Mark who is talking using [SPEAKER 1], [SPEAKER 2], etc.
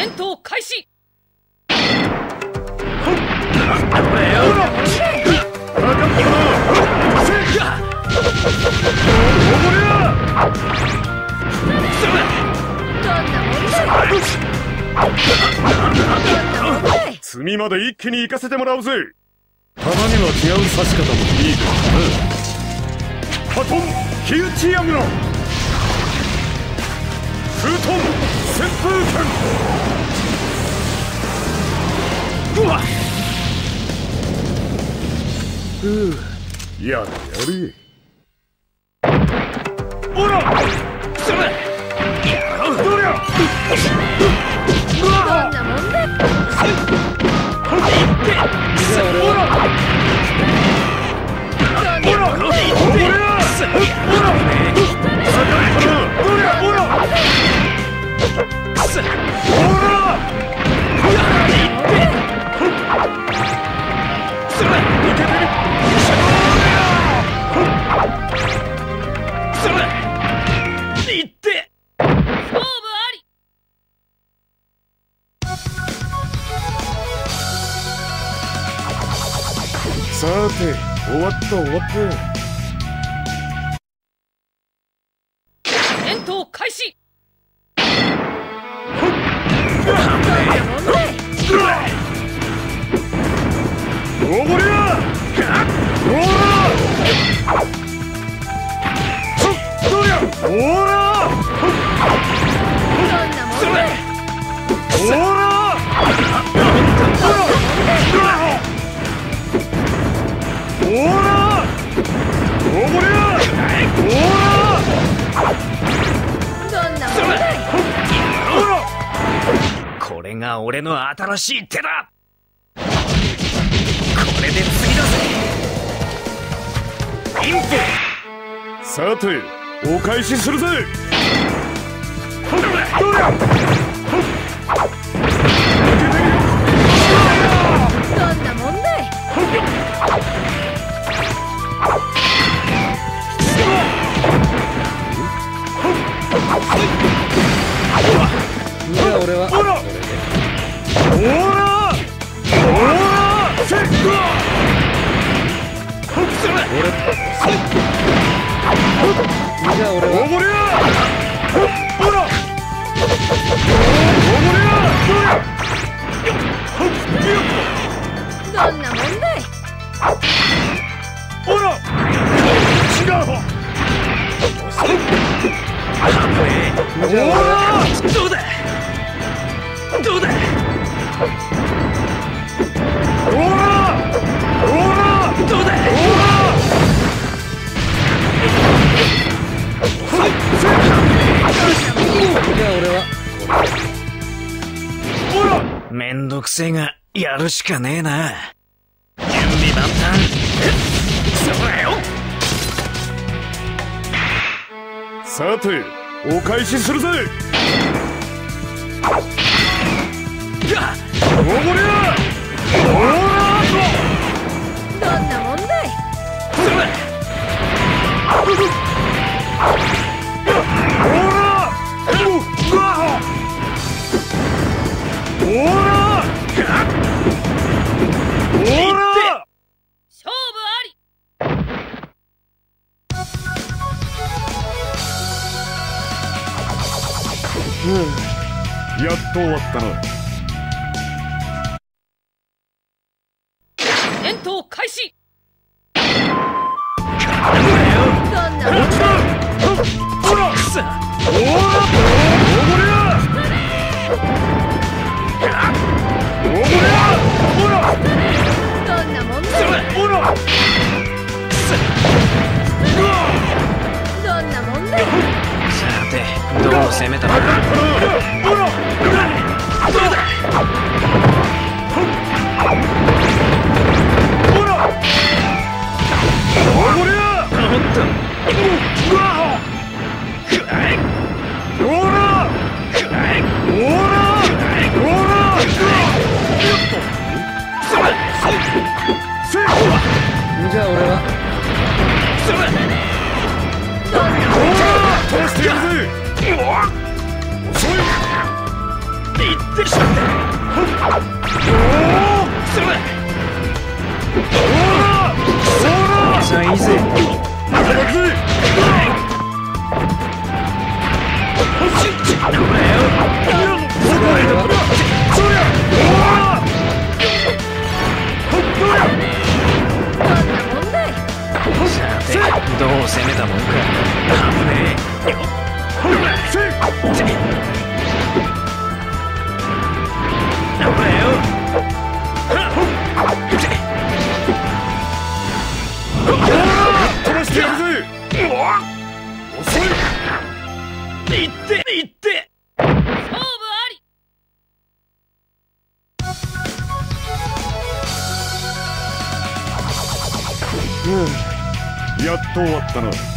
[SPEAKER 1] 戦闘開始。
[SPEAKER 2] 隅まで一気に行かせてもらうぜ。たまには違う刺し方もいいですね。ハトン火打ち櫓、風遁旋風剣。うわっ、やれやれ。おらそれやろうどりゃ。どんなもんだ。さて、終わった終わった。
[SPEAKER 1] 戦闘開始。
[SPEAKER 2] おごりゃ。おら。おら。
[SPEAKER 3] これが俺の新しい手だ。これで次だぜ。インプ。
[SPEAKER 2] さて、お返しするぜ。
[SPEAKER 1] どんなもんだい。
[SPEAKER 4] じゃあ俺はこれで。じゃあ俺は
[SPEAKER 1] どんなもんだい。
[SPEAKER 2] おら違う。
[SPEAKER 4] じゃあ俺は
[SPEAKER 3] どうだどうだ。
[SPEAKER 2] おら
[SPEAKER 3] どうだ。
[SPEAKER 4] じゃあ俺は
[SPEAKER 3] めんどくせえがやるしかねえな。準備万端。そらよ。
[SPEAKER 2] さて、お返しするぜ。おごりゃ。
[SPEAKER 1] どんなもんだい。勝負あり。
[SPEAKER 2] やっと終わったな。
[SPEAKER 1] 戦闘開始。
[SPEAKER 2] どんなもんだ。ほら。おごりゃ。おごりゃ。ほら。
[SPEAKER 1] どんなもんだ。
[SPEAKER 2] ほら。
[SPEAKER 1] どんなもんだ。
[SPEAKER 3] さて、どう攻めたら。
[SPEAKER 2] ほら。
[SPEAKER 3] どうだ。
[SPEAKER 2] ほら。おごりゃ。
[SPEAKER 3] ほんと。
[SPEAKER 4] じゃあ俺は
[SPEAKER 2] 通してやるぜ。遅い。
[SPEAKER 3] ってしまってそれさあいいぜどう攻めたもんか。危ねえ。
[SPEAKER 2] 飛ばしてやるぜ。遅い。
[SPEAKER 3] いって
[SPEAKER 1] 勝負あり。
[SPEAKER 2] やっと終わったな。